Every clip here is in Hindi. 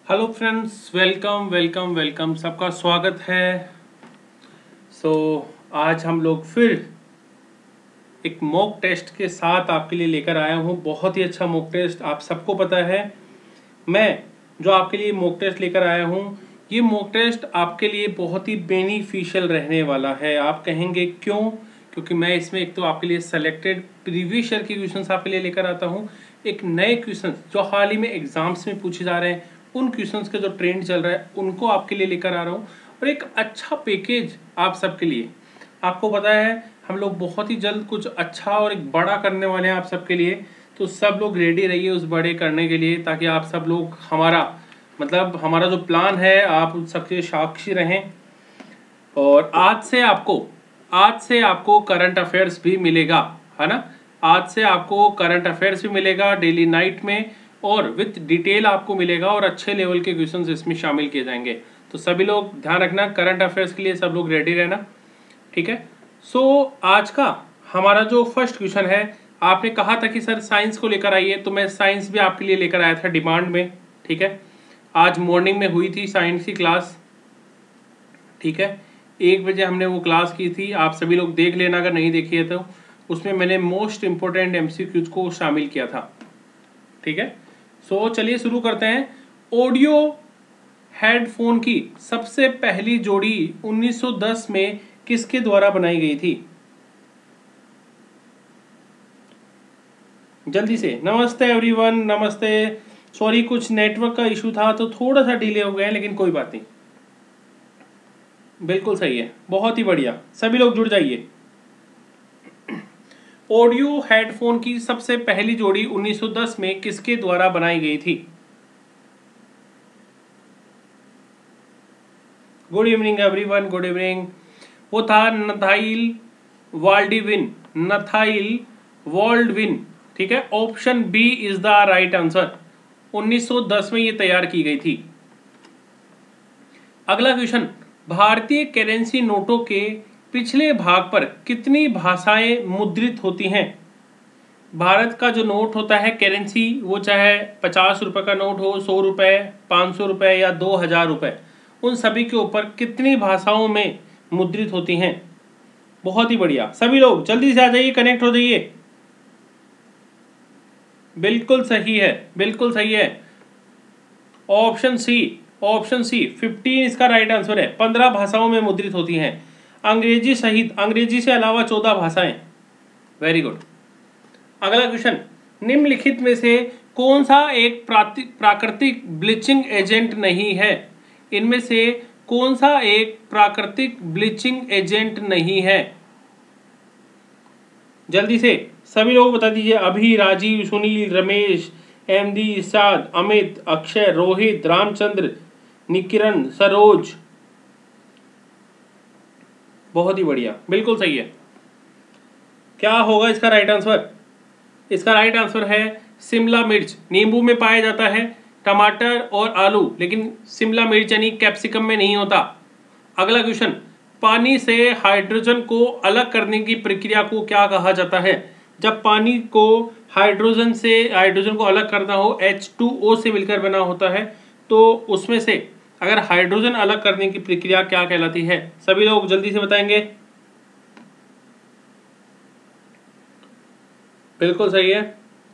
Hello friends, welcome welcome welcome, सबका स्वागत है। आज हम लोग फिर एक मॉक टेस्ट के साथ आपके लिए लेकर आया हूँ। बहुत ही अच्छा मॉक टेस्ट, आप सबको पता है। मैं जो आपके लिए मॉक टेस्ट लेकर आया हूँ, ये मॉक टेस्ट आपके लिए बहुत ही बेनिफिशियल रहने वाला है। आप कहेंगे क्यों? क्योंकि मैं इसमें एक तो आपके लिए सेलेक्टेड प्रीवियस ईयर के क्वेश्चंस आपके लिए लेकर आता हूँ, एक नए क्वेश्चंस जो हाल ही में एग्जाम्स में पूछे जा रहे हैं, उन क्वेश्चंस का जो ट्रेंड चल रहा है उनको आपके लिए लेकर आ रहा हूँ, और एक अच्छा पैकेज आप सबके लिए। आपको पता है हम लोग बहुत ही जल्द कुछ अच्छा और एक बड़ा करने वाले हैं आप सबके लिए, तो सब लोग रेडी रहिए उस बड़े करने के लिए, ताकि आप सब लोग हमारा जो प्लान है आप उन सबके साक्षी रहें। और आज से आपको करंट अफेयर्स भी मिलेगा, है ना। आज से आपको करंट अफेयर्स भी मिलेगा डेली नाइट में, और विथ डिटेल आपको मिलेगा, और अच्छे लेवल के क्वेश्चंस इसमें शामिल किए जाएंगे। तो सभी लोग ध्यान रखना, करंट अफेयर्स के लिए सब लोग रेडी रहना, ठीक है। आज का हमारा जो फर्स्ट क्वेश्चन है, आपने कहा था कि सर साइंस को लेकर आइए, तो मैं साइंस भी आपके लिए लेकर आया था डिमांड में, ठीक है। आज मॉर्निंग में हुई थी साइंस की क्लास, ठीक है। 1 बजे हमने वो क्लास की थी, आप सभी लोग देख लेना अगर नहीं देखी है तो। उसमें मैंने मोस्ट इंपोर्टेंट एमसीक्यूज को शामिल किया था, ठीक है। चलिए शुरू करते हैं। ऑडियो हेडफोन की सबसे पहली जोड़ी 1910 में किसके द्वारा बनाई गई थी? जल्दी से। नमस्ते एवरीवन, नमस्ते। सॉरी, कुछ नेटवर्क का इशू था तो थोड़ा सा डिले हो गया, लेकिन कोई बात नहीं, बिल्कुल सही है, बहुत ही बढ़िया, सभी लोग जुड़ जाइए। ऑडियो हेडफोन की सबसे पहली जोड़ी 1910 में किसके द्वारा बनाई गई थी? Good evening everyone, good evening. वो था नथाइल वाल्डविन, नथाइल वाल्डविन, ठीक है। Option B is the right answer. 1910 में ये तैयार की गई थी। अगला क्वेश्चन, भारतीय करेंसी नोटों के पिछले भाग पर कितनी भाषाएं मुद्रित होती हैं? भारत का जो नोट होता है करेंसी, वो चाहे 50 रुपए का नोट हो, 100 रुपए, 500 रुपए या 2000 रुपए, उन सभी के ऊपर कितनी भाषाओं में मुद्रित होती हैं? बहुत ही बढ़िया, सभी लोग जल्दी से आ जाइए, कनेक्ट हो जाइए। बिल्कुल सही है, बिल्कुल सही है। ऑप्शन सी, ऑप्शन सी 15 इसका राइट आंसर है। 15 भाषाओं में मुद्रित होती हैं, अंग्रेजी सहित, अंग्रेजी से अलावा 14 भाषाएं। Very good. अगला क्वेश्चन, निम्नलिखित में से कौन सा एक प्राकृतिक ब्लीचिंग एजेंट नहीं है? इनमें से कौन सा एक प्राकृतिक ब्लीचिंग एजेंट नहीं है? जल्दी से सभी लोग बता दीजिए। अभी, राजीव, सुनील, रमेश, एमडी, इरशाद, अमित, अक्षय, रोहित, रामचंद्र, निकिरण, सरोज। बहुत ही बढ़िया, बिल्कुल सही है। क्या होगा इसका राइट आंसर? इसका राइट आंसर है शिमला मिर्च। नींबू में पाया जाता है, टमाटर और आलू, लेकिन शिमला मिर्च यानी कैप्सिकम में नहीं होता। अगला क्वेश्चन, पानी से हाइड्रोजन को अलग करने की प्रक्रिया को क्या कहा जाता है? जब पानी को हाइड्रोजन को अलग करना हो, H2O से मिलकर बना होता है, तो उसमें से अगर हाइड्रोजन अलग करने की प्रक्रिया क्या कहलाती है? सभी लोग जल्दी से बताएंगे। बिल्कुल सही है,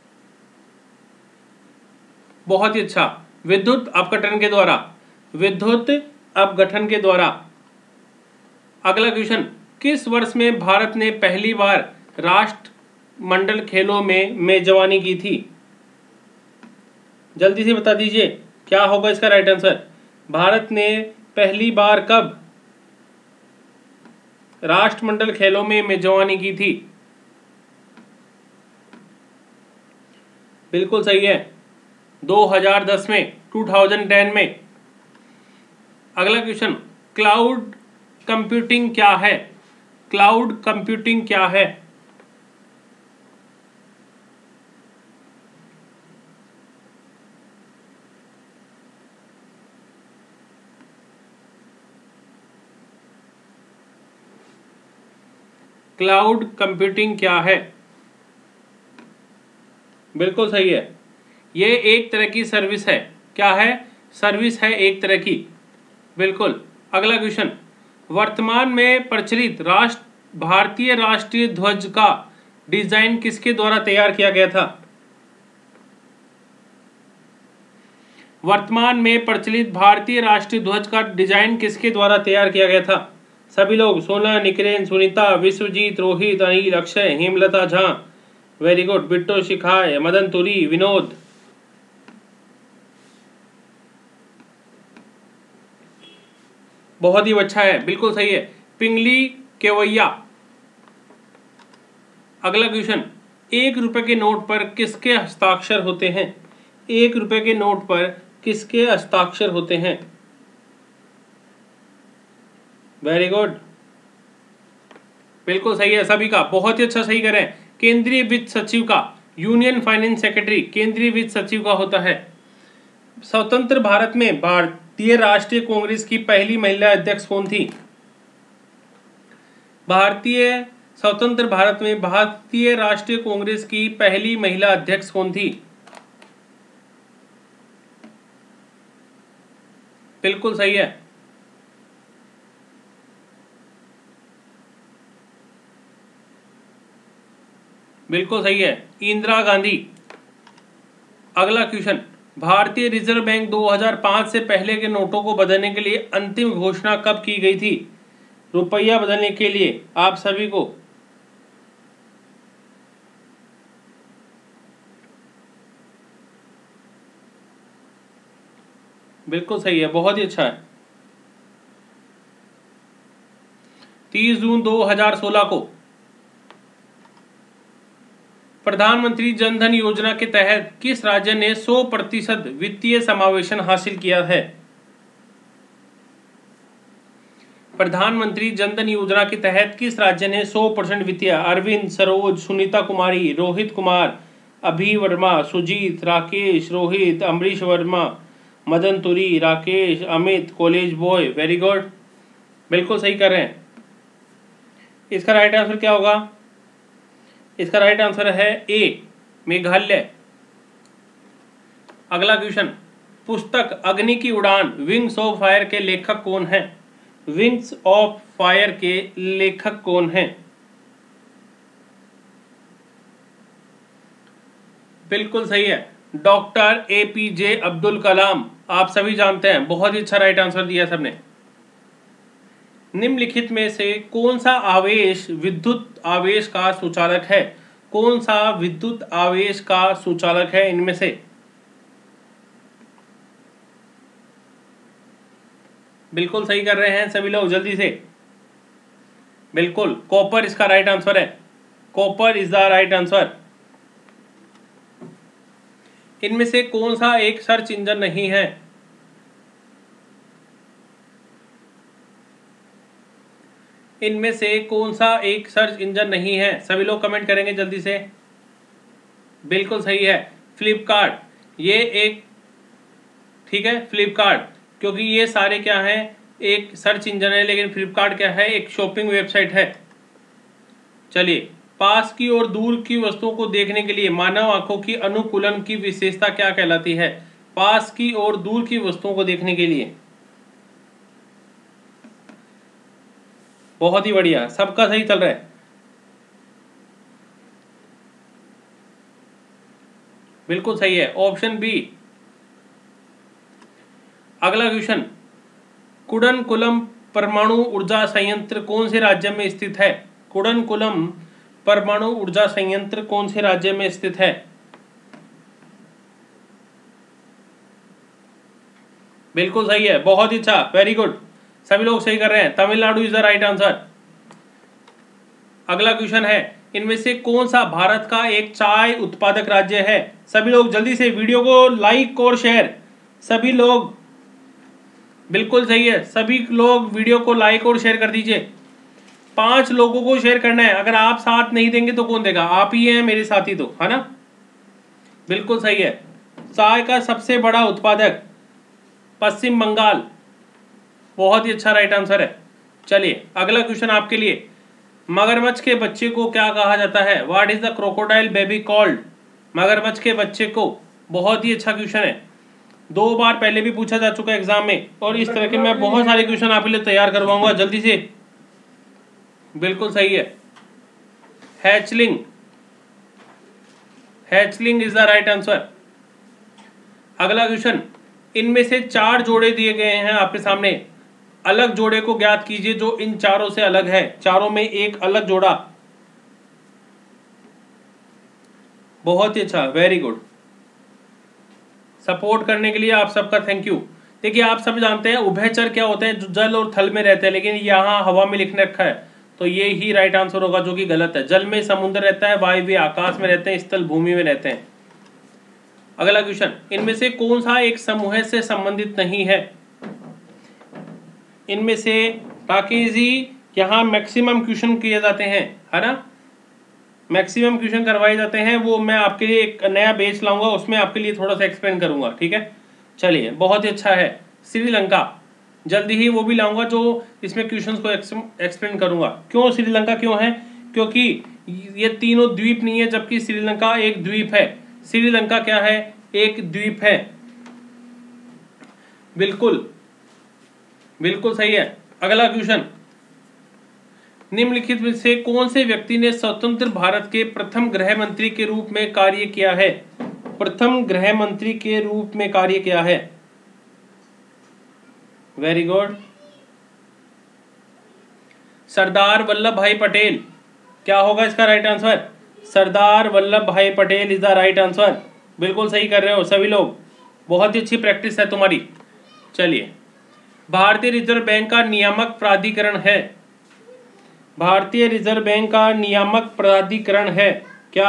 बहुत ही अच्छा। विद्युत अपघटन के द्वारा, विद्युत अपघटन के द्वारा। अगला क्वेश्चन, किस वर्ष में भारत ने पहली बार राष्ट्रमंडल खेलों में मेजबानी की थी? जल्दी से बता दीजिए, क्या होगा इसका राइट आंसर? भारत ने पहली बार कब राष्ट्रमंडल खेलों में मेजबानी की थी? बिल्कुल सही है, 2010 में, 2010 में। अगला क्वेश्चन, क्लाउड कंप्यूटिंग क्या है? क्लाउड कंप्यूटिंग क्या है? क्लाउड कंप्यूटिंग क्या है? बिल्कुल सही है, ये एक तरह की सर्विस है। क्या है? सर्विस है एक तरह की। बिल्कुल। अगला क्वेश्चन, वर्तमान में प्रचलित भारतीय राष्ट्रीय ध्वज का डिजाइन किसके द्वारा तैयार किया गया था? वर्तमान में प्रचलित भारतीय राष्ट्रीय ध्वज का डिजाइन किसके द्वारा तैयार किया गया था? सभी लोग, सोना, निकिरेन, सुनीता, विश्वजीत, रोहित, अनिल, अक्षय, हेमलता झा, वेरी गुड, बिट्टो शिखाय, मदन तुरी, विनोद। बहुत ही अच्छा है, बिल्कुल सही है, पिंगली केवैया। अगला क्वेश्चन, 1 रुपए के नोट पर किसके हस्ताक्षर होते हैं? 1 रुपए के नोट पर किसके हस्ताक्षर होते हैं? वेरी गुड, बिल्कुल सही है सभी का, बहुत ही अच्छा सही करें। केंद्रीय वित्त सचिव का, यूनियन फाइनेंस सेक्रेटरी केंद्रीय वित्त सचिव का होता है। स्वतंत्र भारत में भारतीय राष्ट्रीय कांग्रेस की पहली महिला अध्यक्ष कौन थी? स्वतंत्र भारत में भारतीय राष्ट्रीय कांग्रेस की पहली महिला अध्यक्ष कौन थी? बिल्कुल सही है, बिल्कुल सही है, इंदिरा गांधी। अगला क्वेश्चन, भारतीय रिजर्व बैंक 2005 से पहले के नोटों को बदलने के लिए अंतिम घोषणा कब की गई थी? रुपया बदलने के लिए आप सभी को। बिल्कुल सही है, बहुत ही अच्छा है। 30 जून 2016 को। प्रधानमंत्री जन धन योजना के तहत किस राज्य ने 100% वित्तीय समावेशन हासिल किया है? प्रधानमंत्री जन धन योजना के तहत किस राज्य ने 100% वित्तीय? अरविंद, सरोज, सुनीता कुमारी, रोहित कुमार, अभी Verma, Sujit, Rakesh, Rohit, Amrish Verma, Madan Turi, Rakesh, Amit, college boy. Very good, बिल्कुल सही कर रहे हैं। इसका राइट आंसर क्या होगा? इसका राइट आंसर है ए, मेघालय। अगला क्वेश्चन, पुस्तक अग्नि की उड़ान विंग्स ऑफ फायर के लेखक कौन है? विंग्स ऑफ फायर के लेखक कौन हैं? बिल्कुल सही है, डॉक्टर APJ अब्दुल कलाम। आप सभी जानते हैं, बहुत ही अच्छा राइट आंसर दिया सबने। निम्नलिखित में से कौन सा आवेश विद्युत आवेश का सुचालक है? कौन सा विद्युत आवेश का सुचालक है इनमें से? बिल्कुल सही कर रहे हैं सभी लोग, जल्दी से। बिल्कुल, कॉपर इसका राइट आंसर है। Copper is the right answer. इनमें से कौन सा एक सर्च इंजन नहीं है? इनमें से कौन सा एक सर्च इंजन नहीं है? सभी लोग कमेंट करेंगे जल्दी से। बिल्कुल सही है, फ्लिपकार्ट। ये एक, ठीक है, फ्लिपकार्ट, क्योंकि ये सारे क्या हैं, एक सर्च इंजन है, लेकिन फ्लिपकार्ट क्या है, एक शॉपिंग वेबसाइट है। चलिए, पास की और दूर की वस्तुओं को देखने के लिए मानव आंखों की अनुकूलन की विशेषता क्या कहलाती है? पास की और दूर की वस्तुओं को देखने के लिए। बहुत ही बढ़िया, सबका सही चल रहा है। बिल्कुल सही है, ऑप्शन बी। अगला क्वेश्चन, कुडनकुलम परमाणु ऊर्जा संयंत्र कौन से राज्य में स्थित है? कुडनकुलम परमाणु ऊर्जा संयंत्र कौन से राज्य में स्थित है? बिल्कुल सही है, बहुत ही अच्छा, वेरी गुड, सभी लोग सही कर रहे हैं। Tamil Nadu is the right answer. अगला क्वेश्चन है, इनमें से कौन सा भारत का एक चाय उत्पादक राज्य है? सभी लोग जल्दी से वीडियो को लाइक और शेयर, सभी लोग। बिल्कुल सही है, सभी लोग वीडियो को लाइक और शेयर कर दीजिए। 5 लोगों को शेयर करना है, अगर आप साथ नहीं देंगे तो कौन देगा? आप ही हैं मेरे साथी तो, है ना? बिल्कुल सही है, चाय का सबसे बड़ा उत्पादक पश्चिम बंगाल। बहुत ही अच्छा राइट आंसर है। चलिए, अगला क्वेश्चन आपके लिए, मगरमच्छ के बच्चे को क्या कहा जाता है? What is the crocodile baby called? मगरमच्छ के बच्चे को, बहुत ही अच्छा क्वेश्चन है, 2 बार पहले भी पूछा जा चुका है एग्जाम में, और इस तरह के मैं बहुत सारे क्वेश्चन आपके लिए तैयार करवाऊंगा जल्दी से। बिल्कुल सही है, hatchling, hatchling is the right answer. अगला क्वेश्चन, इनमें से 4 जोड़े दिए गए हैं आपके सामने, अलग जोड़े को ज्ञात कीजिए जो इन चारों से अलग है। चारों में एक अलग जोड़ा। बहुत ही अच्छा, वेरी गुड, सपोर्ट करने के लिए आप सबका थैंक यू। देखिए आप सब जानते हैं उभयचर क्या होते हैं, जो जल और थल में रहते हैं, लेकिन यहाँ हवा में लिखने रखा है, तो ये ही राइट आंसर होगा, जो कि गलत है। जल में समुद्र रहता है, वायु आकाश में रहते हैं, स्थल भूमि में रहते हैं। अगला क्वेश्चन, इनमें से कौन सा एक समूह से संबंधित नहीं है? इनमें से राकेश जी यहाँ मैक्सिमम क्वेश्चन किए जाते हैं, है ना, मैक्सिमम क्वेश्चन करवाए जाते हैं। वो मैं आपके लिए एक नया बेच लाऊंगा, उसमें आपके लिए थोड़ा सा एक्सप्लेन करूंगा, ठीक है। चलिए, बहुत ही अच्छा है। श्रीलंका, जल्दी ही वो भी लाऊंगा जो इसमें क्वेश्चंस को एक्सप्लेन करूंगा। क्यों श्रीलंका क्यों है? क्योंकि ये तीनों द्वीप नहीं है, जबकि श्रीलंका एक द्वीप है। श्रीलंका क्या है? एक द्वीप है। बिल्कुल बिल्कुल सही है। अगला क्वेश्चन, निम्नलिखित में से कौन से व्यक्ति ने स्वतंत्र भारत के प्रथम गृह मंत्री के रूप में कार्य किया है? प्रथम गृह मंत्री के रूप में कार्य किया है। वेरी गुड, सरदार वल्लभ भाई पटेल। क्या होगा इसका right answer? Sardar Vallabh Bhai Patel is the right answer. बिल्कुल सही कर रहे हो सभी लोग, बहुत ही अच्छी प्रैक्टिस है तुम्हारी। चलिए, भारतीय रिजर्व बैंक का नियामक प्राधिकरण है। भारतीय रिजर्व बैंक का नियामक प्राधिकरण है क्या?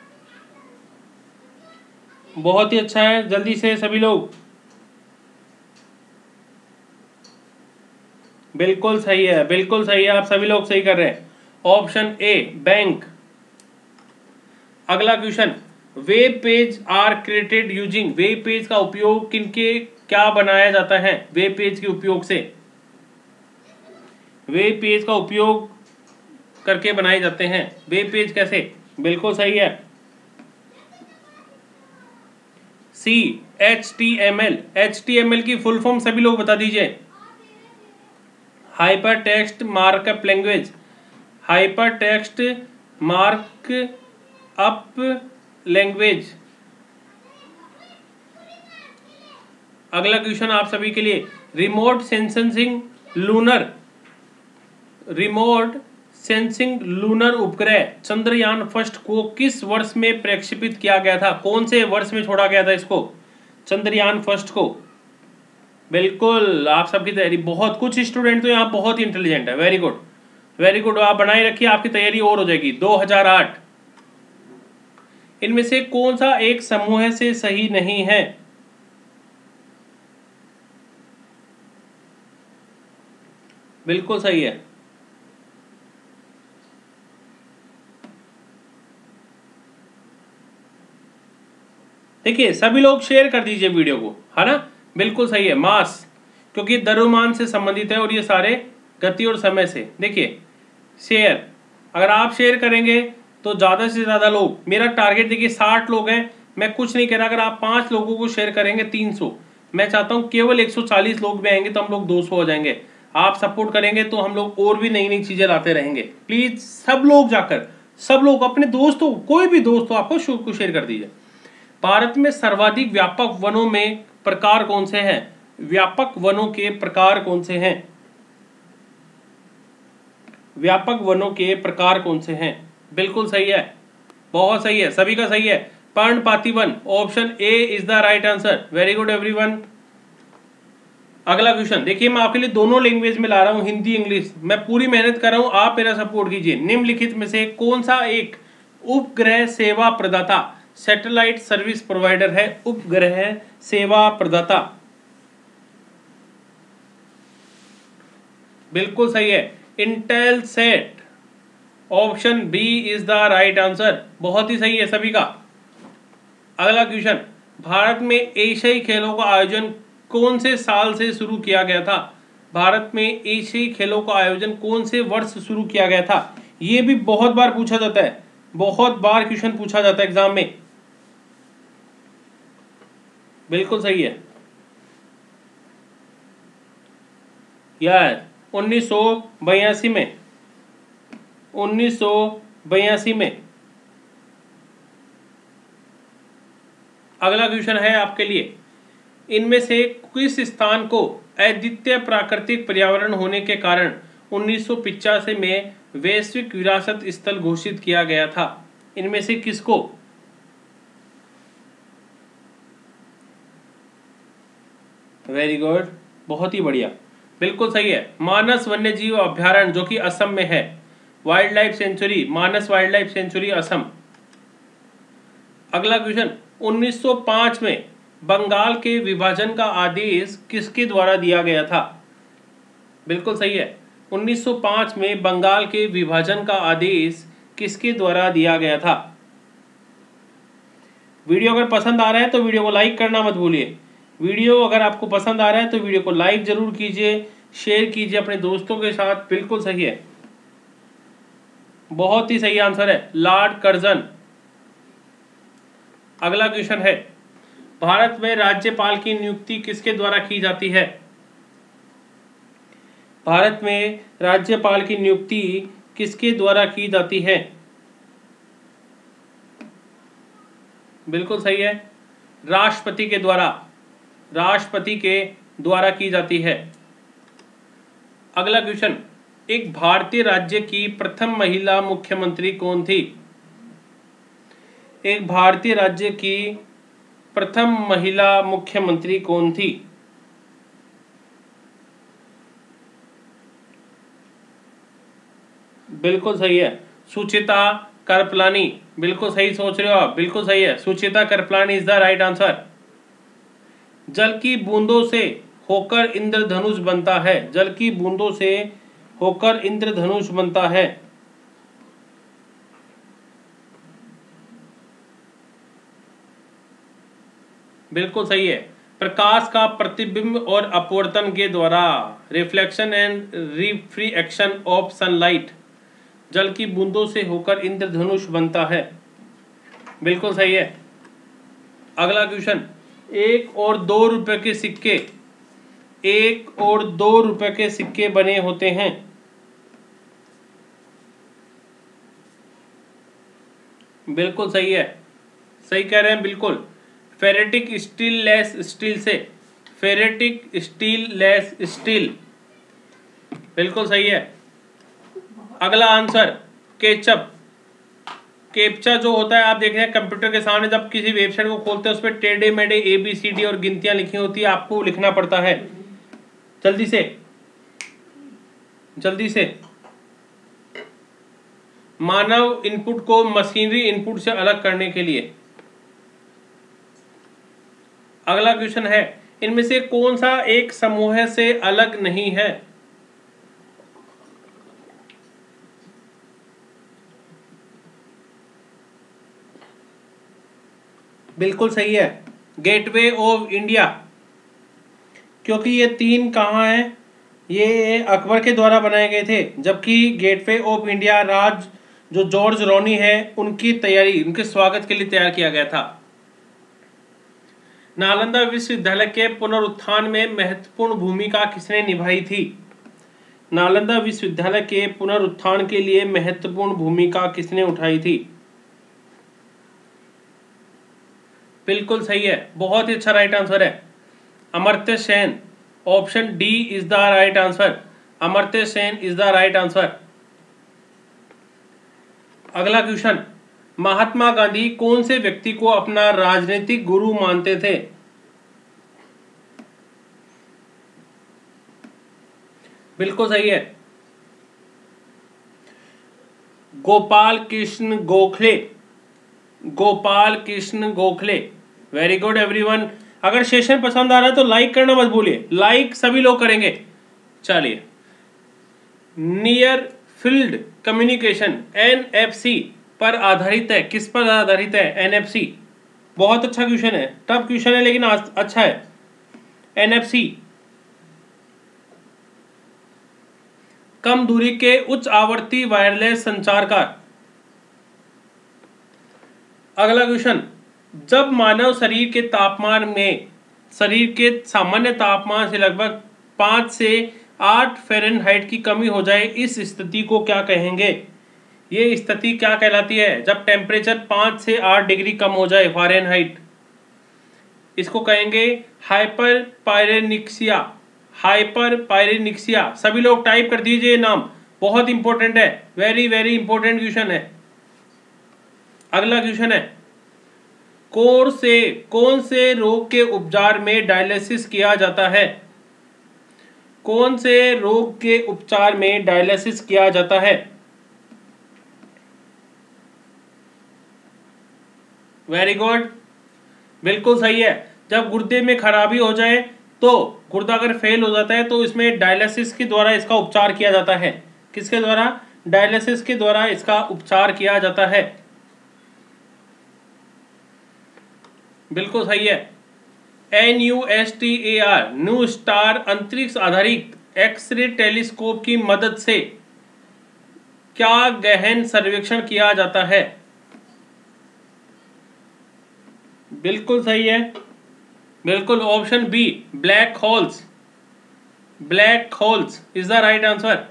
बहुत ही अच्छा है, जल्दी से सभी लोग। बिल्कुल सही है, बिल्कुल सही है, आप सभी लोग सही कर रहे हैं। Option A, bank. अगला question, web page are created using. Web page का उपयोग किनके क्या बनाया जाता है? वेब पेज के उपयोग से, वेब पेज का उपयोग करके बनाए जाते हैं। वेब पेज कैसे? बिल्कुल सही है, सी, HTML। HTML की फुल फॉर्म सभी लोग बता दीजिए। Hyper text markup language, hyper text markup language. अगला क्वेश्चन आप सभी के लिए, remote sensing lunar, remote sensing lunar उपग्रह चंद्रयान फर्स्ट को किस वर्ष में प्रक्षेपित किया गया था? कौन से वर्ष में छोड़ा गया था इसको, चंद्रयान फर्स्ट को? बिल्कुल, आप सबकी तैयारी, बहुत कुछ स्टूडेंट तो यहाँ बहुत ही इंटेलिजेंट है। वेरी गुड, वेरी गुड, आप बनाए रखिए, आपकी तैयारी और हो जाएगी। 2008। इनमें से कौन सा एक समूह से सही नहीं है? बिल्कुल सही है, देखिए सभी लोग शेयर कर दीजिए वीडियो को, है ना। बिल्कुल सही है, मास, क्योंकि द्रव्यमान से संबंधित है और ये सारे गति और समय से। देखिए शेयर, अगर आप शेयर करेंगे तो ज़्यादा से ज़्यादा लोग, मेरा टारगेट देखिए 60 लोग हैं, मैं कुछ नहीं कह रहा। अगर आप 5 लोगों को शेयर करेंगे 300, मैं चाहता हूँ केवल 140 लोग भी आएंगे तो हम लोग 200 हो जाएंगे। आप सपोर्ट करेंगे तो हम लोग और भी नई नई चीज़ें लाते रहेंगे। प्लीज़ सब लोग जाकर, सब लोग अपने दोस्तों, कोई भी दोस्त हो आपको, शो को शेयर कर दीजिए। भारत में सर्वाधिक व्यापक वनों में प्रकार कौन से हैं? व्यापक वनों के प्रकार कौन से हैं? व्यापक वनों के प्रकार कौन से हैं? बिल्कुल सही है, बहुत सही है, सभी का सही है। पर्णपाती वन, option A is the right answer. Very good everyone. अगला क्वेश्चन देखिए, मैं आपके लिए दोनों लैंग्वेज में ला रहा हूं, हिंदी इंग्लिश। मैं पूरी मेहनत कर रहा हूं, आप मेरा सपोर्ट कीजिए। निम्नलिखित में से कौन सा एक उपग्रह सेवा प्रदाता, सैटेलाइट सर्विस प्रोवाइडर है? उपग्रह सेवा प्रदाता, बिल्कुल सही है, Intelsat. Option B is the right answer, बहुत ही सही है सभी का। अगला क्वेश्चन, भारत में एशियाई खेलों का आयोजन कौन से साल से शुरू किया गया था? भारत में एशियाई खेलों का आयोजन कौन से वर्ष शुरू किया गया था? ये भी बहुत बार पूछा जाता है, बहुत बार क्वेश्चन पूछा जाता है एग्जाम में। बिल्कुल सही है, यार 1982 में, 1982 में। अगला क्वेश्चन है आपके लिए, इनमें से किस स्थान को अद्वितीय प्राकृतिक पर्यावरण होने के कारण 1985 में वैश्विक विरासत स्थल घोषित किया गया था? इनमें से किसको? वेरी गुड, बहुत ही बढ़िया, बिल्कुल सही है। मानस वन्यजीव अभ्यारण्य जो कि असम में है, wild life sanctuary, Manas wild life sanctuary Assam. अगला क्वेश्चन, 1905 में बंगाल के विभाजन का आदेश किसके द्वारा दिया गया था? बिल्कुल सही है, 1905 में बंगाल के विभाजन का आदेश किसके द्वारा दिया गया था? वीडियो अगर पसंद आ रहा है तो वीडियो को लाइक करना मत भूलिए। वीडियो अगर आपको पसंद आ रहा है तो वीडियो को लाइक जरूर कीजिए, शेयर कीजिए अपने दोस्तों के साथ। बिल्कुल सही है, बहुत ही सही आंसर है, लॉर्ड कर्जन। अगला क्वेश्चन है, भारत में राज्यपाल की नियुक्ति किसके द्वारा की जाती है? भारत में राज्यपाल की नियुक्ति किसके द्वारा की जाती है? बिल्कुल सही है, राष्ट्रपति के द्वारा, राष्ट्रपति के द्वारा की जाती है। अगला क्वेश्चन, एक भारतीय राज्य की प्रथम महिला मुख्यमंत्री कौन थी? एक भारतीय राज्य की प्रथम महिला मुख्यमंत्री कौन थी? बिल्कुल सही है, सुचिता करपलानी। बिल्कुल सही सोच रहे हो आप, बिल्कुल सही है, Sucheta Kripalani is the right answer. जल की बूंदों से होकर इंद्रधनुष बनता है, जल की बूंदों से होकर इंद्रधनुष बनता है। बिल्कुल सही है, प्रकाश का प्रतिबिंब और अपवर्तन के द्वारा, reflection and refraction of sunlight, जल की बूंदों से होकर इंद्रधनुष बनता है। बिल्कुल सही है। अगला क्वेश्चन, 1 और 2 रुपए के सिक्के, 1 और 2 रुपए के सिक्के बने होते हैं। बिल्कुल सही है, सही कह रहे हैं, बिल्कुल। फेरेटिक स्टील लेस स्टील से, फेरेटिक स्टील लेस स्टील, बिल्कुल सही है। अगला आंसर, केचप, कैप्चा जो होता है, आप देख रहे हैं कंप्यूटर के सामने जब किसी वेबसाइट को खोलते हैं उस पर टेढ़े मेढ़े ABCD और गिनतियां लिखी होती है, आपको लिखना पड़ता है। जल्दी से, जल्दी से। मानव इनपुट को मशीनरी इनपुट से अलग करने के लिए। अगला क्वेश्चन है, इनमें से कौन सा एक समूह से अलग नहीं है? बिल्कुल सही है, गेटवे ऑफ इंडिया, क्योंकि ये 3 कहाँ हैं? ये अकबर के द्वारा बनाए गए थे, जबकि गेटवे ऑफ इंडिया राज जो जॉर्ज रॉनी है उनकी तैयारी, उनके स्वागत के लिए तैयार किया गया था। नालंदा विश्वविद्यालय के पुनरुत्थान में महत्वपूर्ण भूमिका किसने निभाई थी? नालंदा विश्वविद्यालय के पुनरुत्थान के लिए महत्वपूर्ण भूमिका किसने उठाई थी? बिल्कुल सही है, बहुत ही अच्छा राइट आंसर है, Amartya Sen. Option D is the right answer, Amartya Sen is the right answer. अगला क्वेश्चन, महात्मा गांधी कौन से व्यक्ति को अपना राजनीतिक गुरु मानते थे? बिल्कुल सही है, Gopal Krishna Gokhale, Gopal Krishna Gokhale. Very good everyone. अगर सेशन पसंद आ रहा है तो लाइक करना मत भूलिए, लाइक सभी लोग करेंगे। चलिए, नियर फील्ड कम्युनिकेशन NFC पर आधारित है, किस पर आधारित है? NFC। बहुत अच्छा क्वेश्चन है, टफ क्वेश्चन है लेकिन अच्छा है। NFC कम दूरी के उच्च आवर्ती वायरलेस संचार का। अगला क्वेश्चन, जब मानव शरीर के तापमान में, शरीर के सामान्य तापमान से लगभग 5 से 8 फ़ारेनहाइट की कमी हो जाए, इस स्थिति को क्या कहेंगे? ये स्थिति क्या कहलाती है? जब टेम्परेचर 5 से 8 डिग्री कम हो जाए फ़ारेनहाइट, इसको कहेंगे हाइपर पायरेनिक्सिया। हाइपर पायरेनिक्सिया। सभी लोग टाइप कर दीजिए नाम, बहुत इंपॉर्टेंट है, वेरी वेरी इंपॉर्टेंट क्वेश्चन है। अगला क्वेश्चन है, कौन से रोग के उपचार में डायलिसिस किया जाता है? कौन से रोग के उपचार में डायलिसिस किया जाता है? वेरी गुड, बिल्कुल सही है। जब गुर्दे में खराबी हो जाए, तो गुर्दा अगर फेल हो जाता है तो इसमें डायलिसिस के द्वारा इसका उपचार किया जाता है। किसके द्वारा? डायलिसिस के द्वारा इसका उपचार किया जाता है। बिल्कुल सही है। NUSTAR न्यू स्टार अंतरिक्ष आधारित एक्सरे टेलीस्कोप की मदद से क्या गहन सर्वेक्षण किया जाता है? बिल्कुल सही है, बिल्कुल option B, black holes. Black holes is the right answer.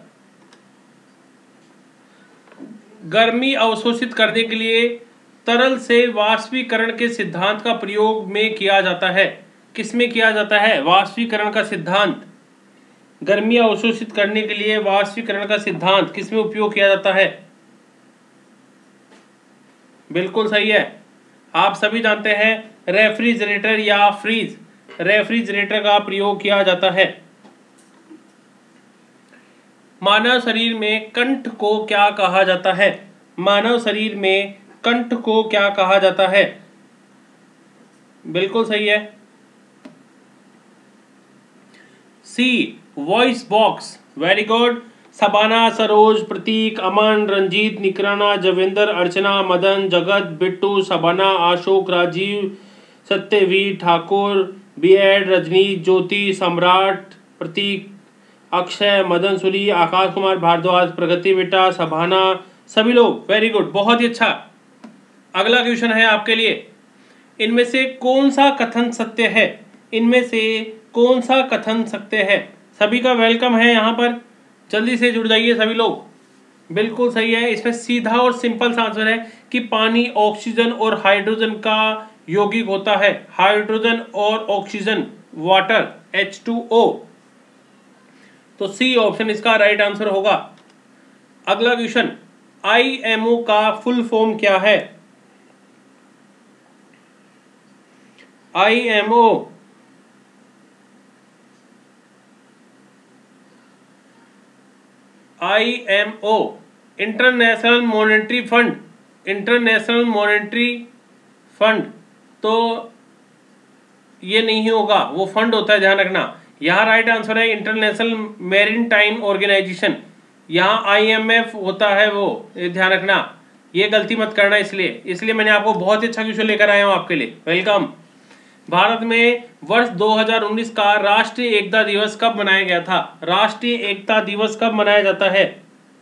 गर्मी अवशोषित करने के लिए तरल से वाष्पीकरण के सिद्धांत का प्रयोग में किया जाता है। किसमें किया जाता है वाष्पीकरण का सिद्धांत? गर्मी अवशोषित करने के लिए वाष्पीकरण का सिद्धांत किसमें उपयोग किया जाता है? बिल्कुल सही है, आप सभी जानते हैं रेफ्रिजरेटर या फ्रीज, रेफ्रिजरेटर का प्रयोग किया जाता है। मानव शरीर में कंठ को क्या कहा जाता है? मानव शरीर में कंठ को क्या कहा जाता है? बिल्कुल सही है, C, voice box. Very good. Sabana, Saroj, Prateek, Aman, Ranjeet, Nikrana, Javendra, Archana, Madan, Jagat, Bittu, Sabana, Ashok, Rajiv, Satyaveer, Thakur, BEd, Rajni, Jyoti, Samrat, Prateek, Akshay, Madan सुरी, आकाश कुमार भारद्वाज, प्रगति बेटा, सबाना, सभी लोग वेरी गुड, बहुत ही अच्छा। अगला क्वेश्चन है आपके लिए, इनमें से कौन सा कथन सत्य है? इनमें से कौन सा कथन सत्य है? सभी का वेलकम है यहाँ पर, जल्दी से जुड़ जाइए सभी लोग। बिल्कुल सही है, इसमें सीधा और सिंपल सा आंसर है कि पानी ऑक्सीजन और हाइड्रोजन का यौगिक होता है। हाइड्रोजन और ऑक्सीजन, वाटर, H2O। तो सी ऑप्शन इसका राइट आंसर होगा। अगला क्वेश्चन, IMO का फुल फॉर्म क्या है? IMO, IMO international monetary fund. International monetary fund तो ये नहीं होगा, वो फंड होता है, ध्यान रखना। यहाँ राइट आंसर है इंटरनेशनल मैरीन टाइम ऑर्गेनाइजेशन। यहाँ IMF होता है वो, ये ध्यान रखना, ये गलती मत करना। इसलिए मैंने आपको बहुत ही अच्छा क्वेश्चन लेकर आया हूँ आपके लिए। वेलकम। भारत में वर्ष 2019 का राष्ट्रीय एकता दिवस कब मनाया गया था? राष्ट्रीय एकता दिवस कब मनाया जाता है?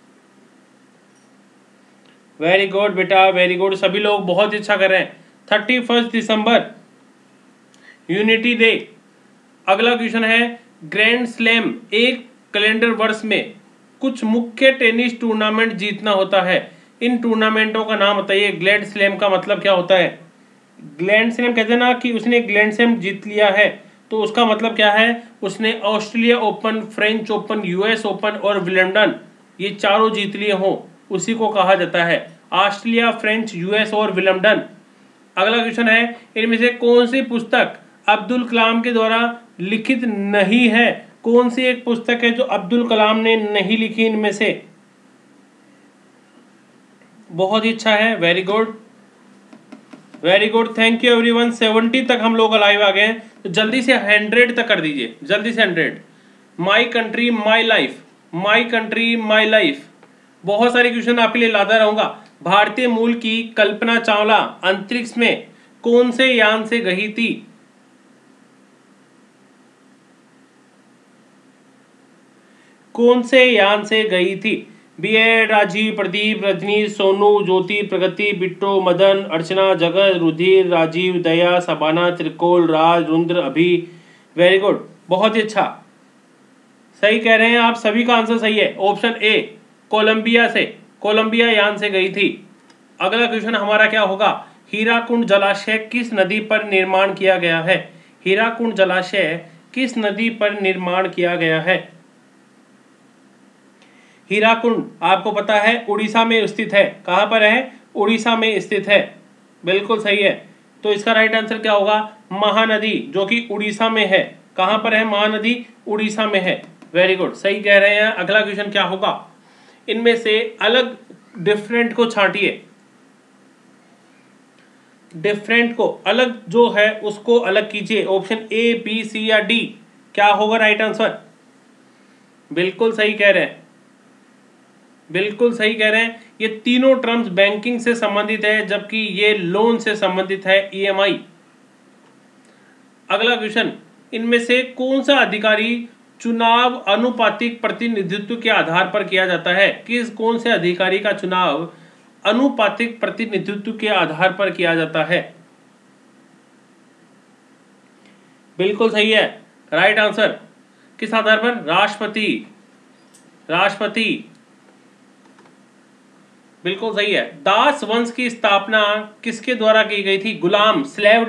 वेरी गुड बेटा, वेरी गुड, सभी लोग बहुत अच्छा कर रहे हैं। 31 दिसंबर, यूनिटी डे। अगला क्वेश्चन है, ग्रैंड स्लैम एक कैलेंडर वर्ष में कुछ मुख्य टेनिस टूर्नामेंट जीतना होता है। इन टूर्नामेंटों का नाम बताइए। ग्रैंड स्लैम का मतलब क्या होता है? ग्रैंड स्लैम कहते हैं ना कि उसने ग्रैंड स्लैम जीत लिया है, तो उसका मतलब क्या है? उसने Australia open, French open, US open और विंबलडन, ये चारों जीत लिए हों, उसी को कहा जाता है। ऑस्ट्रेलिया, फ्रेंच, US और विंबलडन। अगला क्वेश्चन है, इनमें से कौन सी पुस्तक अब्दुल कलाम के द्वारा लिखित नहीं है? कौन सी एक पुस्तक है जो अब्दुल कलाम ने नहीं लिखी इनमें से? बहुत ही अच्छा है, very good, very good, thank you everyone. 70 तक हम लोग लाइव आ गए हैं, तो जल्दी से 100 तक कर दीजिए, जल्दी से 100। My country my life, my country my life. बहुत सारे क्वेश्चन आपके लिए लाता रहूंगा। भारतीय मूल की कल्पना चावला अंतरिक्ष में कौन से यान से गई थी? कौन से यान से गई थी? बीएड, राजीव, प्रदीप, रजनी, सोनू, ज्योति, प्रगति, बिट्टू, मदन, अर्चना, जगत, रुधिर, राजीव, दया, सबाना, त्रिकोल, राज, रुद्र, अभी। वेरी गुड, बहुत ही अच्छा। सही कह रहे हैं आप, सभी का आंसर सही है। ऑप्शन ए, कोलंबिया यान से गई थी। अगला क्वेश्चन हमारा क्या होगा, हीराकुंड जलाशय किस नदी पर निर्माण किया गया है? हीराकुंड जलाशय किस नदी पर निर्माण किया गया है? हीराकुंड आपको पता है उड़ीसा में स्थित है। कहां पर है? उड़ीसा में स्थित है। बिल्कुल सही है। तो इसका राइट आंसर क्या होगा, महानदी, जो कि उड़ीसा में है। कहां पर है महानदी? उड़ीसा में है। वेरी गुड, सही कह रहे हैं। अगला क्वेश्चन क्या होगा, इनमें से अलग डिफरेंट को छांटिए। डिफरेंट को अलग जो है उसको अलग कीजिए। ऑप्शन ए, बी, सी या डी, क्या होगा राइट आंसर? बिल्कुल सही कह रहे हैं, बिल्कुल सही कह रहे हैं। ये तीनों टर्म्स बैंकिंग से संबंधित है, जबकि ये लोन से संबंधित है, ईएमआई। अगला क्वेश्चन, इनमें से कौन सा अधिकारी चुनाव अनुपातिक प्रतिनिधित्व के आधार पर किया जाता है? कौन से अधिकारी का चुनाव अनुपातिक प्रतिनिधित्व के आधार पर किया जाता है? बिल्कुल सही है, राइट आंसर। किस आधार पर? राष्ट्रपति। बिल्कुल सही है। दास वंश की स्थापना किसके द्वारा की गई थी? गुलाम, स्लेव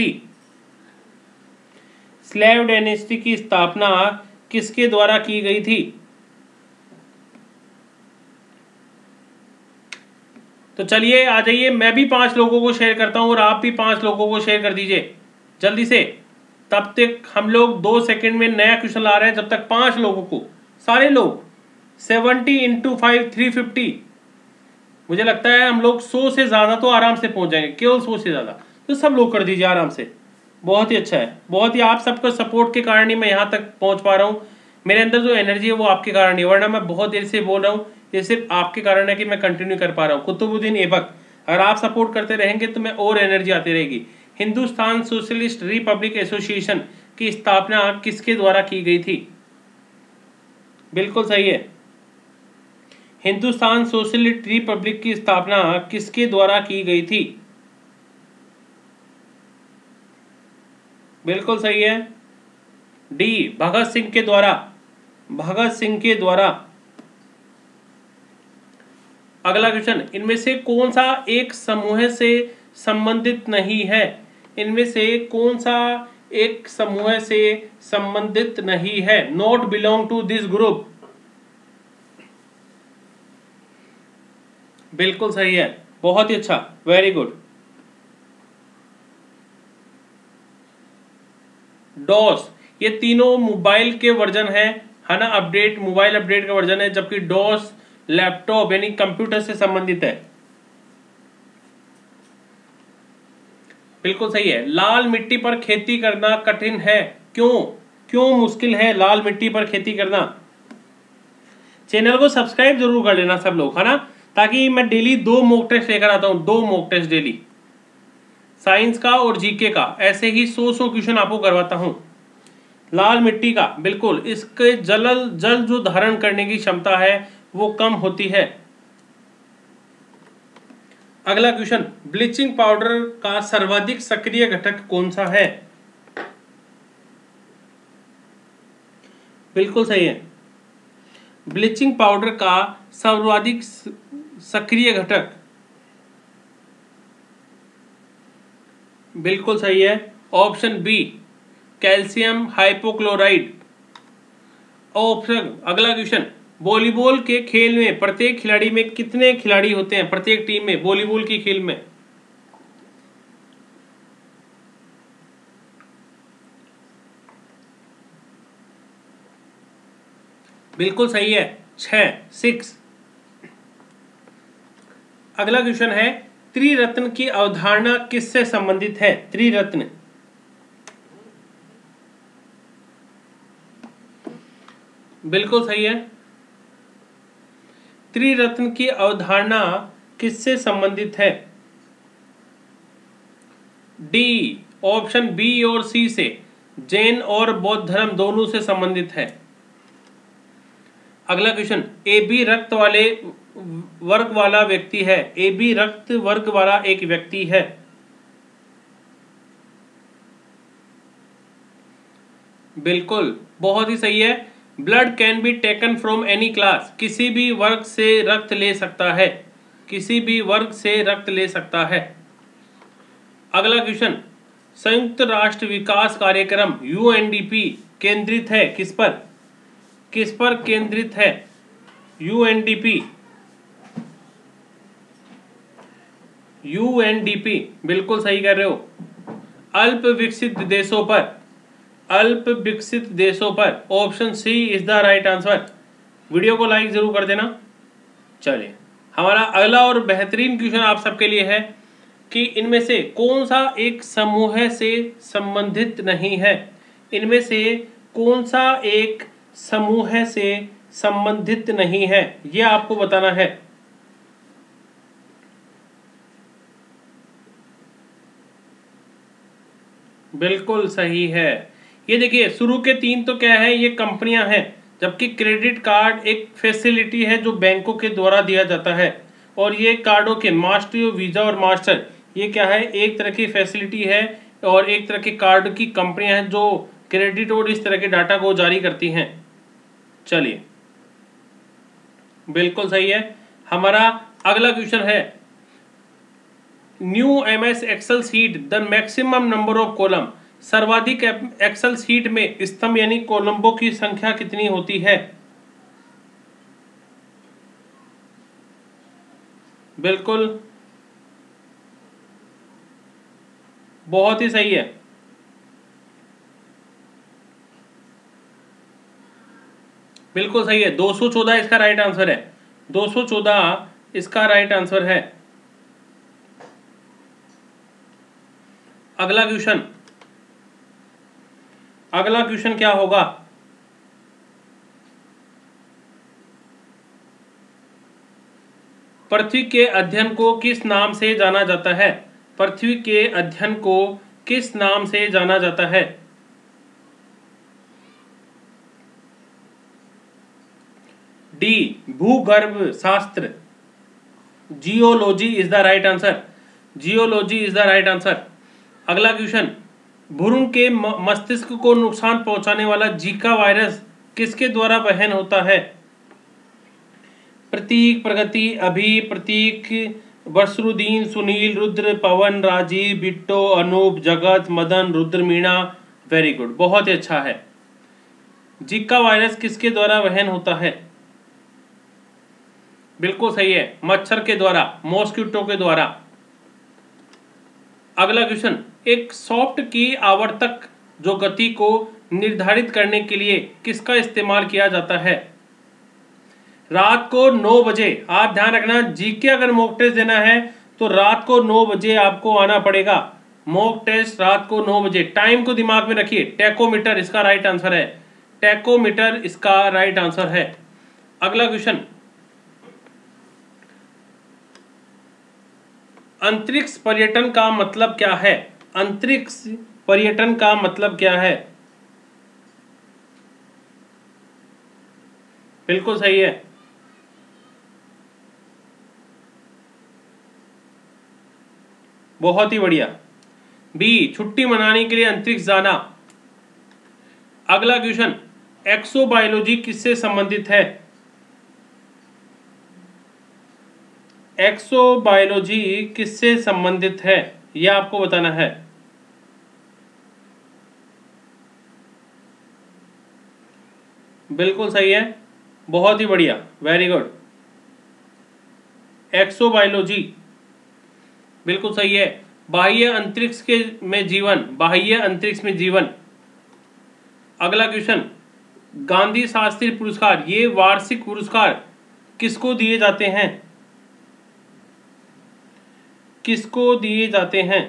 डायनेस्टी की स्थापना किसके द्वारा की गई थी? तो चलिए आ जाइए, मैं भी 5 लोगों को शेयर करता हूं और आप भी 5 लोगों को शेयर कर दीजिए जल्दी से। तब तक हम लोग 2 सेकंड में नया क्वेश्चन ला रहे हैं। जब तक 5 लोगों को, सारे लोग 70 × 5 350, मुझे लगता है हम लोग 100 से ज़्यादा तो आराम से पहुंच जाएंगे, केवल 100 से ज़्यादा। तो सब लोग कर दीजिए आराम से। बहुत ही अच्छा है, बहुत ही आप सबका सपोर्ट के कारण ही मैं यहाँ तक पहुँच पा रहा हूँ। मेरे अंदर जो एनर्जी है वो आपके कारण ही, वरना मैं बहुत देर से बोल रहा हूँ। ये सिर्फ आपके कारण है कि मैं कंटिन्यू कर पा रहा हूँ। कुतुबुद्दीन ऐबक, अगर आप सपोर्ट करते रहेंगे तो मैं और एनर्जी आती रहेगी। हिंदुस्तान सोशलिस्ट रिपब्लिक एसोसिएशन की स्थापना किसके द्वारा की गई थी? बिल्कुल सही है, हिंदुस्तान सोशलिस्ट रिपब्लिक की स्थापना किसके द्वारा की गई थी? बिल्कुल सही है, डी, भगत सिंह के द्वारा। भगत सिंह के द्वारा। अगला क्वेश्चन, इनमें से कौन सा एक समूह से संबंधित नहीं है? इनमें से कौन सा एक समूह से संबंधित नहीं है? Not belong to this group. बिल्कुल सही है, बहुत ही अच्छा, वेरी गुड। डॉस, ये तीनों मोबाइल के वर्जन है ना, अपडेट, मोबाइल अपडेट का वर्जन है, जबकि डॉस लैपटॉप यानी कंप्यूटर से संबंधित है। बिल्कुल सही है। लाल मिट्टी पर खेती करना कठिन है, क्यों मुश्किल है लाल मिट्टी पर खेती करना? चैनल को सब्सक्राइब जरूर कर लेना सब लोग, है ना, ताकि मैं डेली 2 मॉक टेस्ट लेकर आता हूं, 2 मॉक टेस्ट डेली, साइंस का और जीके का। ऐसे ही 100 क्वेश्चन आपको करवाता हूं। लाल मिट्टी का, बिल्कुल, इसके जल जो धारण करने की क्षमता है वो कम होती है। अगला क्वेश्चन, ब्लीचिंग पाउडर का सर्वाधिक सक्रिय घटक कौन सा है? बिल्कुल सही है, ब्लीचिंग पाउडर का सर्वाधिक सक्रिय घटक, बिल्कुल सही है, option B, calcium hypochloride. Option, अगला क्वेश्चन, वॉलीबॉल के खेल में प्रत्येक खिलाड़ी में कितने खिलाड़ी होते हैं? प्रत्येक टीम में, वॉलीबॉल की खेल में। बिल्कुल सही है, 6। अगला क्वेश्चन है, त्रिरत्न की अवधारणा किससे संबंधित है? त्रिरत्न, बिल्कुल सही है, त्रिरत्न की अवधारणा किससे संबंधित है? डी, ऑप्शन बी और सी से, जैन और बौद्ध धर्म दोनों से संबंधित है। अगला क्वेश्चन, ए बी रक्त वाले वर्ग वाला व्यक्ति है, ए बी रक्त वर्ग वाला एक व्यक्ति है। बिल्कुल, बहुत ही सही है, blood can be taken from any class, किसी भी वर्ग से रक्त ले सकता है, किसी भी वर्ग से रक्त ले सकता है। अगला क्वेश्चन, संयुक्त राष्ट्र विकास कार्यक्रम यूएनडीपी केंद्रित है किस पर? किस पर केंद्रित है यूएनडीपी? यूएनडीपी बिल्कुल सही कर रहे हो, अल्प विकसित देशों पर, अल्प विकसित देशों पर। Option C is the right answer. Video को लाइक जरूर कर देना। चलिए, हमारा अगला और बेहतरीन क्वेश्चन आप सबके लिए है कि इनमें से कौन सा एक समूह से संबंधित नहीं है? इनमें से कौन सा एक समूह से संबंधित नहीं है, यह आपको बताना है। बिल्कुल सही है। ये देखिए, शुरू के 3 तो क्या है, ये कंपनियां हैं, जबकि क्रेडिट कार्ड एक फैसिलिटी है जो बैंकों के द्वारा दिया जाता है। और ये कार्डों के मास्टर, वीज़ा और मास्टर, ये क्या है, एक तरह की फैसिलिटी है और एक तरह के कार्ड की कंपनियां हैं जो क्रेडिट और इस तरह के डाटा को जारी करती हैं। चलिए, बिल्कुल सही है। हमारा अगला क्वेश्चन है, new MS Excel sheet the maximum number of column, सर्वाधिक एक्सेल शीट में स्तंभ यानी कॉलम्बों की संख्या कितनी होती है? बिल्कुल, बहुत ही सही है। बिल्कुल सही है, 214 इसका राइट आंसर है। 214 इसका राइट आंसर है। अगला क्वेश्चन, अगला क्वेश्चन क्या होगा? पृथ्वी के अध्ययन को किस नाम से जाना जाता है? पृथ्वी के अध्ययन को किस नाम से जाना जाता है? डी, भूगर्भ शास्त्र, geology is the right answer. Geology is the right answer. अगला क्वेश्चन, भ्रूण के मस्तिष्क को नुकसान पहुंचाने वाला जीका वायरस किसके द्वारा वहन होता है? प्रतीक, प्रगति, अभी, प्रतीक, बसरुद्दीन, सुनील, रुद्र, पवन, राजीव, बिट्टो, अनूप, जगत, मदन, रुद्र, मीणा। वेरी गुड, बहुत ही अच्छा है। जीका वायरस किसके द्वारा वहन होता है? बिल्कुल सही है, मच्छर के द्वारा, मॉस्किटो के द्वारा। अगला क्वेश्चन, एक सॉफ्ट की आवर्तक जो गति को निर्धारित करने के लिए किसका इस्तेमाल किया जाता है? रात को 9 बजे, आप ध्यान रखना, जीके अगर मॉक टेस्ट देना है तो रात को 9 बजे आपको आना पड़ेगा। मॉक टेस्ट रात को 9 बजे, टाइम को दिमाग में रखिए। टैकोमीटर इसका राइट आंसर है। टैकोमीटर इसका राइट आंसर है। अगला क्वेश्चन, अंतरिक्ष पर्यटन का मतलब क्या है? अंतरिक्ष पर्यटन का मतलब क्या है? बिल्कुल सही है, बहुत ही बढ़िया। बी, छुट्टी मनाने के लिए अंतरिक्ष जाना। अगला क्वेश्चन, एक्सोबायोलॉजी किससे संबंधित है? एक्सोबायोलॉजी किससे संबंधित है, यह आपको बताना है। बिल्कुल सही है, बहुत ही बढ़िया, वेरी गुड। एक्सोबायोलॉजी बिल्कुल सही है। बाह्य अंतरिक्ष के में जीवन, बाह्य अंतरिक्ष में जीवन। अगला क्वेश्चन, गांधी शास्त्री पुरस्कार, ये वार्षिक पुरस्कार किसको दिए जाते हैं? किसको दिए जाते हैं?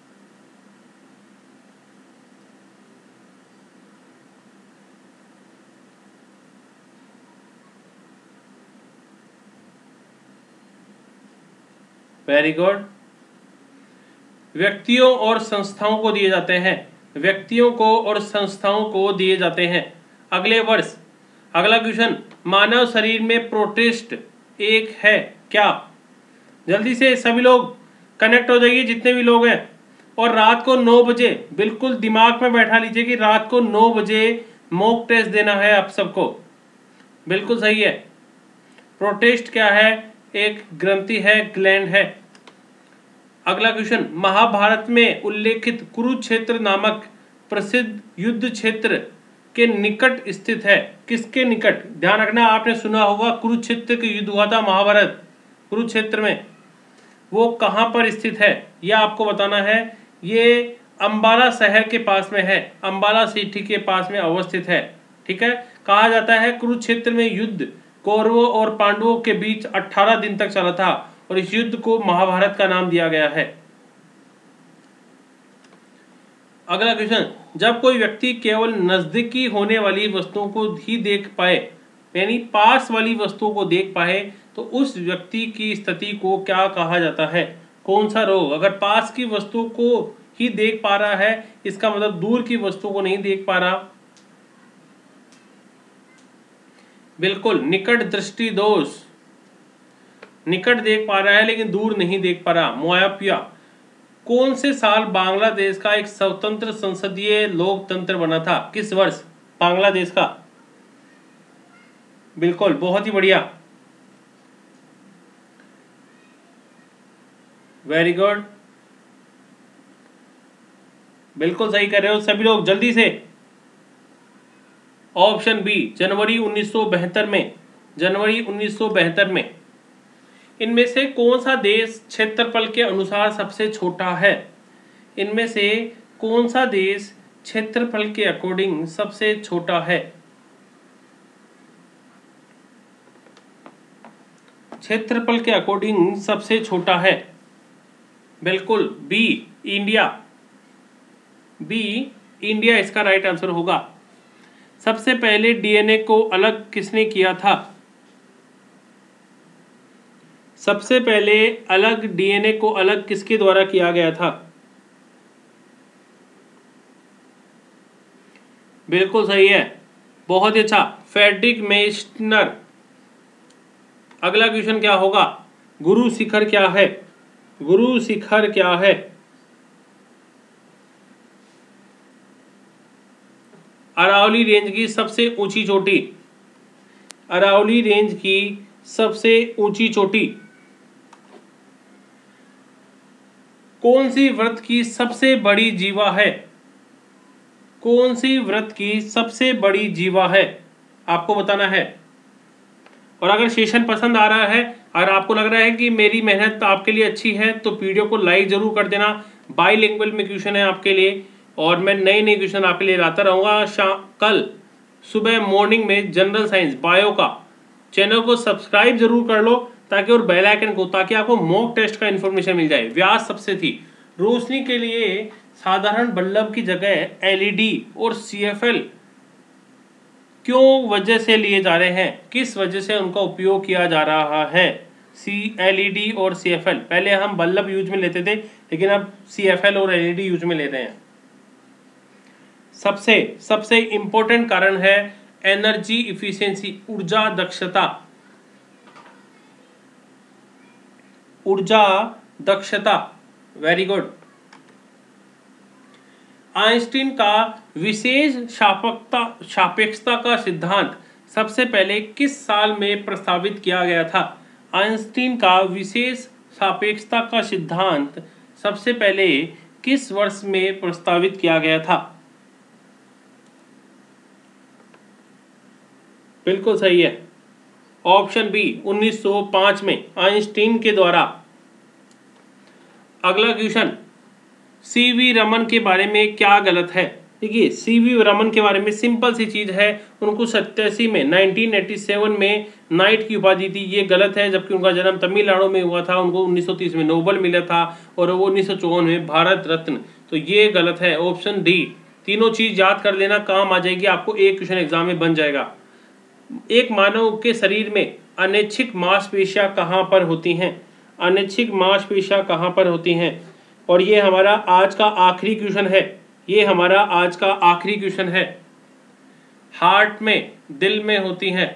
वेरी गुड, व्यक्तियों और संस्थाओं को दिए जाते हैं। व्यक्तियों को और संस्थाओं को दिए जाते हैं अगले वर्ष। अगला क्वेश्चन, मानव शरीर में प्रोटेस्ट एक है क्या? जल्दी से सभी लोग कनेक्ट हो जाइए, जितने भी लोग हैं, और रात को 9 बजे बिल्कुल दिमाग में बैठा लीजिए कि रात को 9 बजे मॉक टेस्ट देना है आप सबको। बिल्कुल सही है। प्रोटेस्ट क्या है? एक ग्रंथि है, ग्लैंड है। अगला क्वेश्चन, महाभारत में उल्लेखित कुरुक्षेत्र नामक प्रसिद्ध युद्ध क्षेत्र के निकट स्थित है। किसके निकट? ध्यान रखना, आपने सुना होगा कुरुक्षेत्र का युद्ध हुआ था महाभारत कुरुक्षेत्र में, वो कहाँ पर स्थित है यह आपको बताना है। ये अंबाला शहर के पास में है, अंबाला सिटी के पास में अवस्थित है। ठीक है। कहा जाता है कुरुक्षेत्र में युद्ध कौरवों और पांडवों के बीच 18 दिन तक चला था और इस युद्ध को महाभारत का नाम दिया गया है। अगला क्वेश्चन, जब कोई व्यक्ति केवल नजदीकी होने वाली वस्तुओं को ही देख पाए, यानी पास वाली वस्तुओं को देख पाए, तो उस व्यक्ति की स्थिति को क्या कहा जाता है? कौन सा रोग? अगर पास की वस्तुओं को ही देख पा रहा है, इसका मतलब दूर की वस्तुओं को नहीं देख पा रहा। बिल्कुल, निकट दृष्टि दोष। निकट देख पा रहा है लेकिन दूर नहीं देख पा रहा, मोयापिया। कौन से साल बांग्लादेश का एक स्वतंत्र संसदीय लोकतंत्र बना था? किस वर्ष बांग्लादेश का? बिल्कुल, बहुत ही बढ़िया, वेरी गुड, बिल्कुल सही कर रहे हो सभी लोग, जल्दी से। ऑप्शन बी, जनवरी 1972 में, जनवरी 1972 में। इनमें से कौन सा देश क्षेत्रफल के अनुसार सबसे छोटा है? इनमें से कौन सा देश क्षेत्रफल के अकॉर्डिंग सबसे छोटा है? क्षेत्रफल के अकॉर्डिंग सबसे छोटा है, बिल्कुल बी, इंडिया। बी, इंडिया इसका राइट आंसर होगा। सबसे पहले डीएनए को अलग किसने किया था? सबसे पहले अलग डीएनए को अलग किसके द्वारा किया गया था? बिल्कुल सही है, बहुत ही अच्छा, फ्रेडरिक मेस्नर। अगला क्वेश्चन क्या होगा? गुरु शिखर क्या है? गुरु शिखर क्या है? अरावली रेंज की सबसे ऊंची चोटी। अरावली रेंज की सबसे ऊंची चोटी। कौन सी व्रत की सबसे बड़ी जीवा है? कौन सी व्रत की सबसे बड़ी जीवा है? आपको बताना है। और अगर सेशन पसंद आ रहा है, अगर आपको लग रहा है कि मेरी मेहनत आपके लिए अच्छी है, तो वीडियो को लाइक जरूर कर देना। बाईलिंगुअल में क्वेश्चन है आपके लिए और मैं नए नए क्वेश्चन आपके लिए लाता रहूँगा। कल सुबह मॉर्निंग में जनरल साइंस बायो का। चैनल को सब्सक्राइब जरूर कर लो ताकि, और बेल आइकन को, ताकि आपको मॉक टेस्ट का इन्फॉर्मेशन मिल जाए। व्यास सबसे थी। रोशनी के लिए साधारण बल्ब की जगह एलईडी और सीएफएल क्यों वजह से लिए जा रहे हैं? किस वजह से उनका उपयोग किया जा रहा है? एलईडी और सीएफएल। पहले हम बल्ब यूज में लेते थे लेकिन अब सीएफएल और एलईडी यूज में लेते हैं। सबसे इंपॉर्टेंट कारण है एनर्जी इफिशिएंसी, ऊर्जा दक्षता। ऊर्जा दक्षता, वेरी गुड। आइंस्टीन का विशेष सापेक्षता का सिद्धांत सबसे पहले किस साल में प्रस्तावित किया गया था? आइंस्टीन का विशेष सापेक्षता का सिद्धांत सबसे पहले किस वर्ष में प्रस्तावित किया गया था? बिल्कुल सही है, ऑप्शन बी, 1905 में आइंस्टीन के द्वारा। अगला क्वेश्चन, सीवी रमन के बारे में क्या गलत है? देखिए, सीवी रमन के बारे में सिंपल सी चीज है, उनको 87 में 1987 में नाइट की उपाधि थी, ये गलत है। जबकि उनका जन्म तमिलनाडु में हुआ था, उनको 1930 में नोबेल मिला था और वो 1954 में भारत रत्न, तो ये गलत है। Option D. तीनों चीज याद कर लेना, काम आ जाएगी आपको, एक क्वेश्चन एग्जाम में बन जाएगा। एक मानव के शरीर में अनैच्छिक मांसपेशियां कहाँ पर होती हैं? अनैच्छिक मांसपेशियां कहाँ पर होती हैं? और ये हमारा आज का आखिरी क्वेश्चन है, ये हमारा आज का आखिरी क्वेश्चन है। हार्ट में, दिल में होती हैं।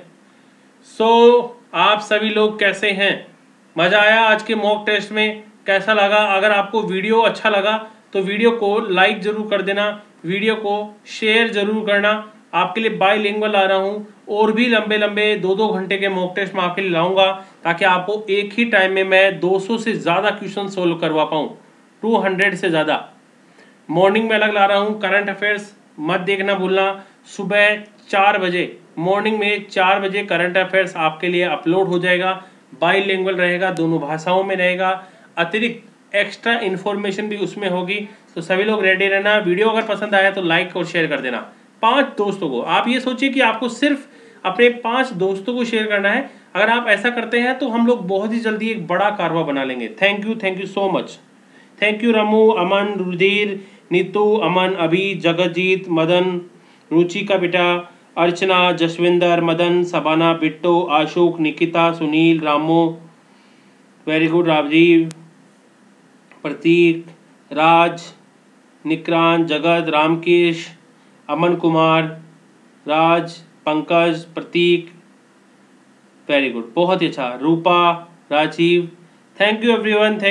आप सभी लोग कैसे हैं? मजा आया आज के मॉक टेस्ट में? कैसा लगा? अगर आपको वीडियो अच्छा लगा तो वीडियो को लाइक जरूर कर देना, वीडियो को शेयर जरूर करना आपके लिए बाईलिंगुअल ला रहा हूँ, और भी लंबे लंबे 2-2 घंटे के मॉक टेस्ट मैं आपके लिए लाऊंगा, ताकि आपको एक ही टाइम में मैं 200 से ज़्यादा क्वेश्चन सोल्व करवा पाऊँ, 200 से ज़्यादा। मॉर्निंग में अलग ला रहा हूँ, करंट अफेयर्स मत देखना भूलना। सुबह 4 बजे, मॉर्निंग में 4 बजे करंट अफेयर्स आपके लिए अपलोड हो जाएगा, बाईलिंगुअल रहेगा, दोनों भाषाओं में रहेगा, अतिरिक्त एक्स्ट्रा इन्फॉर्मेशन भी उसमें होगी। तो सभी लोग रेडी रहना। वीडियो अगर पसंद आया तो लाइक और शेयर कर देना 5 दोस्तों को। आप ये सोचिए कि आपको सिर्फ अपने 5 दोस्तों को शेयर करना है। अगर आप ऐसा करते हैं तो हम लोग बहुत ही जल्दी एक बड़ा कारवा बना लेंगे। Thank you so much. Thank you Ramu, Aman, Rudhir, Neetu, अमन, अभी, जगतजीत, मदन, रुचिका बेटा, अर्चना, Jaswinder, Madan, Shabana, Bitto, Ashok, Nikita, Sunil, Ramo, very good, Rajiv, Prateek, Raj, Nikrant, Jagat, Ramkesh, Aman Kumar, Raj, Pankaj, Prateek, very good, बहुत ही अच्छा, Rupa, Rajiv. Thank you everyone.